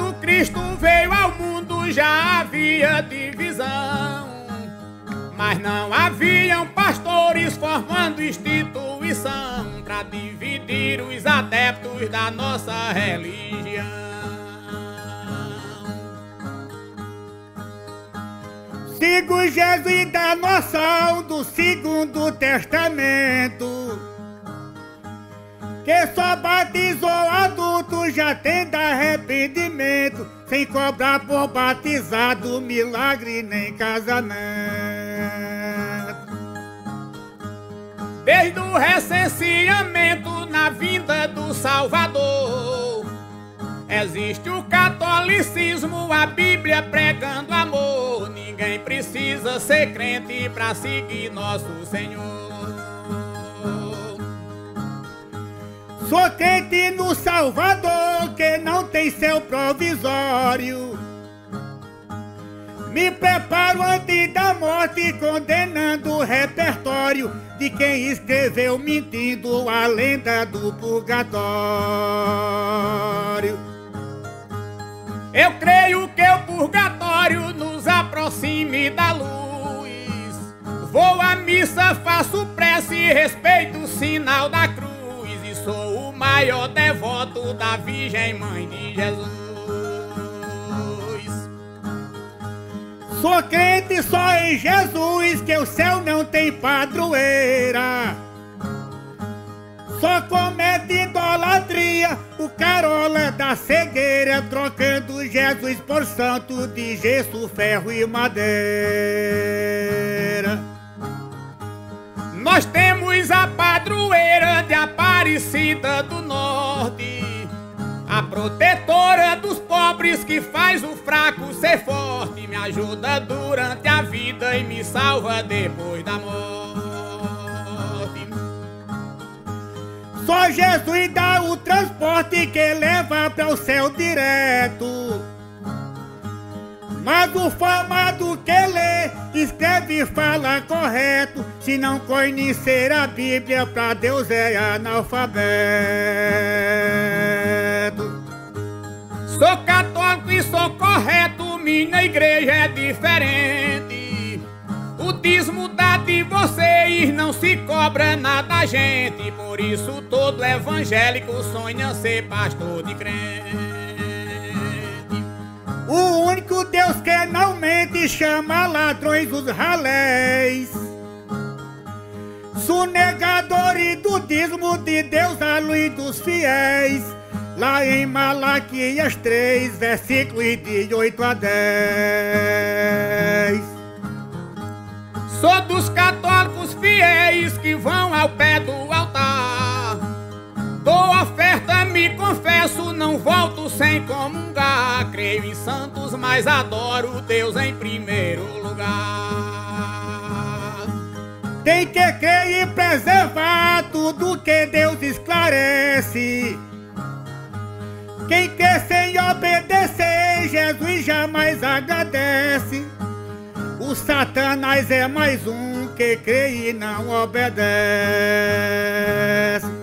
Quando Cristo veio ao mundo já havia divisão, mas não haviam pastores formando instituição para dividir os adeptos da nossa religião. Sigo Jesus da noção do Segundo Testamento, que só batizou adulto já tem de arrependimento, sem cobrar por batizado milagre nem casamento. Desde o recenseamento na vinda do Salvador, existe o catolicismo, a Bíblia pregando amor. Ninguém precisa ser crente pra seguir nosso Senhor. Sou crente no Salvador, que não tem céu provisório. Me preparo antes da morte, condenando o repertório de quem escreveu mentindo a lenda do purgatório. Eu creio que o purgatório nos aproxime da luz. Vou à missa, faço prece, respeito o sinal da cruz. E sou o maior devoto da Virgem Mãe de Jesus. Sou crente só em Jesus, que o céu não tem padroeira. Só comete idolatria o carola da cegueira, trocando Jesus por santo de gesso, ferro e madeira. Nós temos a padroeira de Aparecida do Norte, a protetora dos pobres que faz o fraco ser forte, me ajuda durante a vida e me salva depois da morte. Só Jesus dá o transporte que leva para o céu direto. Mas o formado que lê, escreve e fala correto. Se não conhecer a Bíblia, pra Deus é analfabeto. Sou católico e sou correto, minha igreja é diferente. O dízimo dá de vocês, não se cobra nada a gente. Por isso todo evangélico sonha ser pastor de crente. O único Deus que não mente chama ladrões os ralés. Sonegadores do dízimo de Deus, a luz dos fiéis. Lá em Malaquias 3, versículos de 8 a 10. Sou dos católicos fiéis que vão ao pé do altar. Dou oferta, me confesso, não volto sem comungar. Creio em santos, mas adoro Deus em primeiro lugar. Tem que crer e preservar tudo que Deus esclarece. Quem quer sem obedecer, Jesus jamais agradece. O Satanás é mais um que crê e não obedece.